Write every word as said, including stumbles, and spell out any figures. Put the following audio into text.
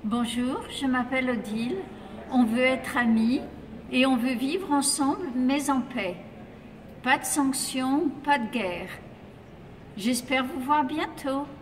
Bonjour, je m'appelle Odile. On veut être amis et on veut vivre ensemble, mais en paix. Pas de sanctions, pas de guerre. J'espère vous voir bientôt.